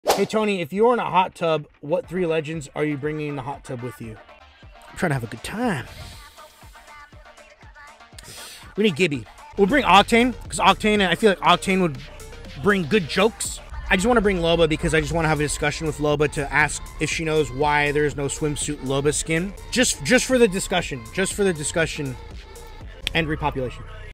Hey, Tony, if you're in a hot tub, what 3 legends are you bringing in the hot tub with you? I'm trying to have a good time. We need Gibby. We'll bring Octane, because Octane, I feel like Octane would bring good jokes. I just want to bring Loba because I just want to have a discussion with Loba to ask if she knows why there's no swimsuit Loba skin. Just for the discussion. Just for the discussion and repopulation.